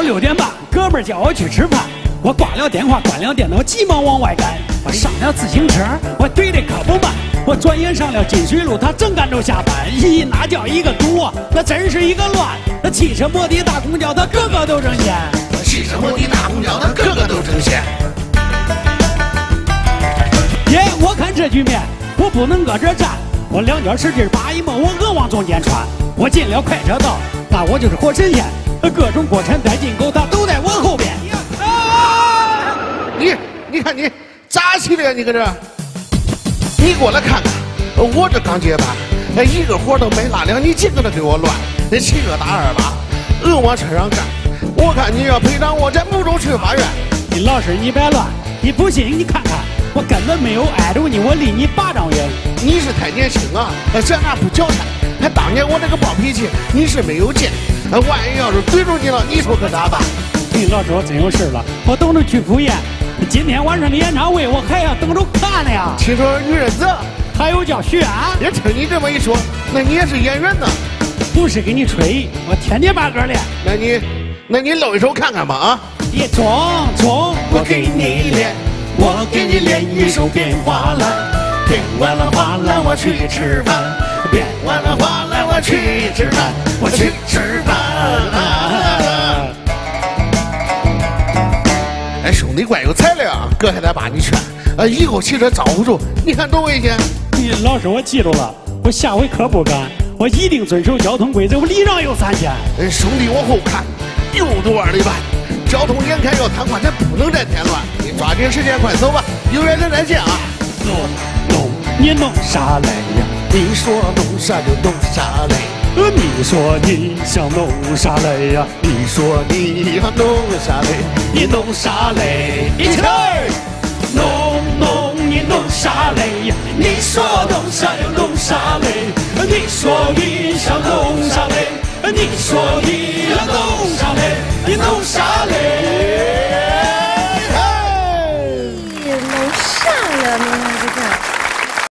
6点半，哥们儿叫我去吃饭，我挂了电话，关了电脑，急忙往外赶。我上了自行车，我怼的可不慢。我转眼上了金水路，他正赶着下班。咦，那叫一个堵啊，那真是一个乱。那汽车、摩的、大公交，他个个都争先。 汽车、摩的、大公交，他个个都争先。 耶，我看这局面，我不能搁这站。我两脚使劲把一梦，我额往中间穿。我进了快车道，那我就是活神仙。各种国产带进口，它都在我后边。啊！ 你看你咋起的呀？你搁这，你过来看看，我这刚接班，一个活都没拉了，你净搁这给我乱，7个打2把，硬往车上干。我看你要赔偿我，在穆州去法院。 你老师你别乱，你不信你看看，我根本没有挨着你，我离你8丈远。 你是太年轻啊，这哪不脚踩？还当年我这个暴脾气，你是没有见。万一要是怼住你了，你说可咋办？ 你老师我真有事了，我等着去赴宴。今天晚上的演唱会我还要等着看呢呀。 听说女人子还有叫徐安， 也听你这么一说，那你也是演员呢？ 不是给你吹，我天天把歌练。 那你露一手看看吧啊！ 一中，我给你练，我给你练一首变化来，变完了化来我去吃饭，变完了化来我去吃饭，我去吃饭。 哎，兄弟怪有才了啊！哥还得把你劝，以后骑车招呼住，你看多危险！ 你老师我记住了，我下回可不敢，我一定遵守交通规则，我礼让有3千。 兄弟往后看，又多2里半，交通眼看要瘫痪，咱不能再添乱。你抓紧时间快走吧，有缘人再见啊！ 你弄啥来呀？ 你说弄啥就弄啥来。 你说你想弄啥来呀？ 你说你要弄啥来？ 你弄啥来？一起来！你弄啥来呀？你说弄啥就弄啥来。你说你想弄啥来？你说你要弄啥来？你弄啥来？